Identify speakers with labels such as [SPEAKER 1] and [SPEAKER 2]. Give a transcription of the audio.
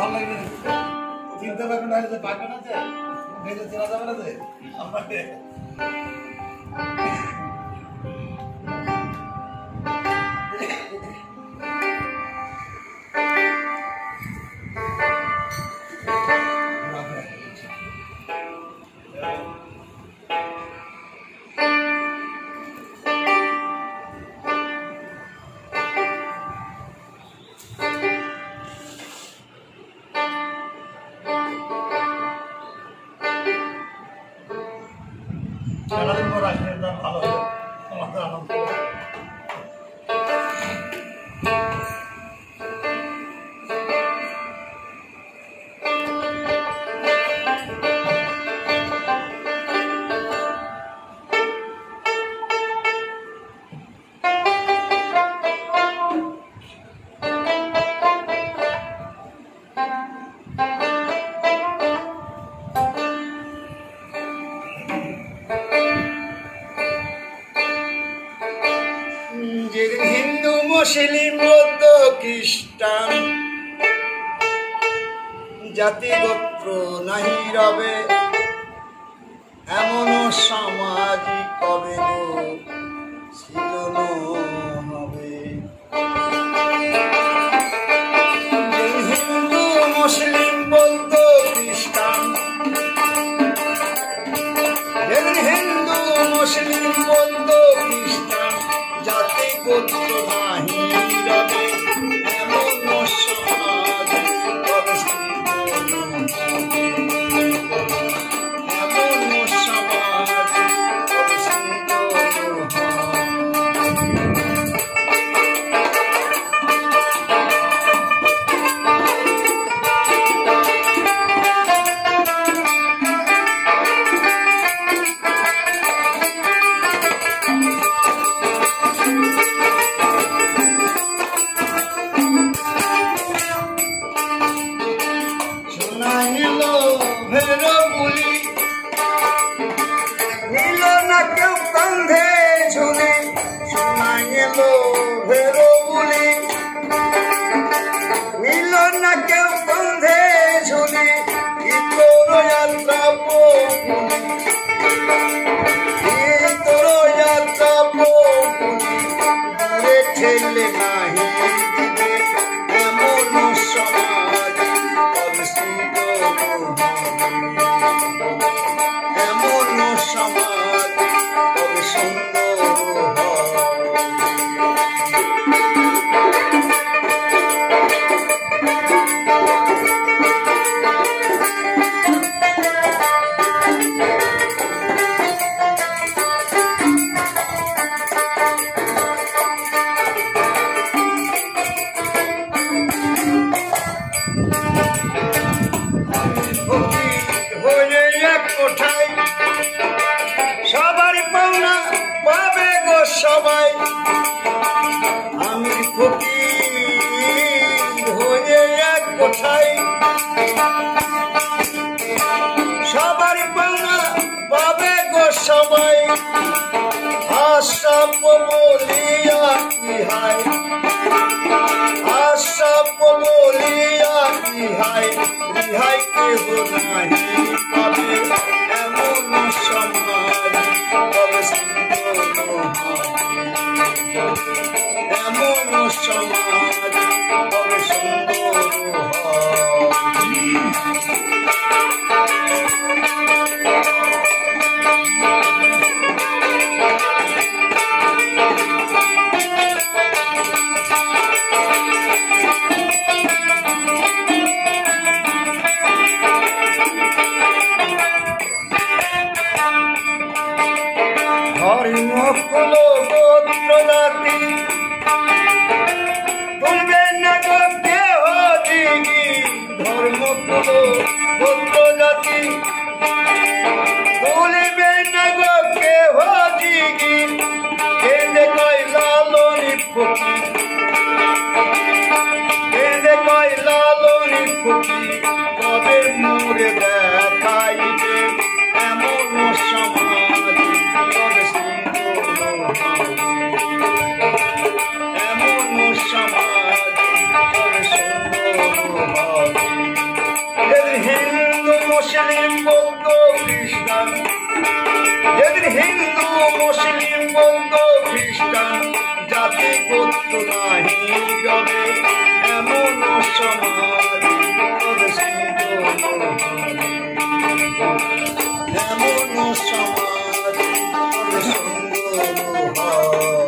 [SPEAKER 1] চিনতে পারবেন না যে পারবেন না যে মেয়েদের চেনা যাবে না যে আমাকে সারাদিন পর আসলে ভালো হবে আমাদের আনন্দ হিন্দু মুসলিম বৌদ্ধ খ্রিস্টান জাতি গোত্র নাহি রবে এমন সামাজিক কবে গো ছিল হবে হিন্দু মুসলিম বৌদ্ধ খ্রিস্টান হিন্দু মুসলিম বৌদ্ধ খ্রিস্টান জাতি গোত্র নাহি রবে এমন সমাজ কবে এমন সমাজ সবারই পাওনা পাবে গো সবাই আমি ফকির হয়ে এক কোঠায় সবারই পাওনা পাবে গো সবাই আশা বলিয়া কি হায় আশা বলিয়া কি হায় রিহাই কেহ নাহি পাবে এমন সমাজ কবে সুন্দর এমন সমাজ কবে সুন্দর ধর্মকুল গোত্র জাতি তুলবে না গো কেহ দিগি ধর্মকুল গোত্র জাতি তুলবে না গো কেহ দিগি কেঁদে কয় লালনি ফকির কেঁদে কয় লালনি ফকির কবে মোরে দেখাইবে এমন সমাজ এমন সমাজ সুন্দর হবে যেদিন হিন্দু মুসলিম বৌদ্ধ খ্রিস্টান জাতি গোত্র নাহি রবে এমন সমাজ বিপদ সিন্ধু এমন সমাজ বিপদ সিন্ধু হয়।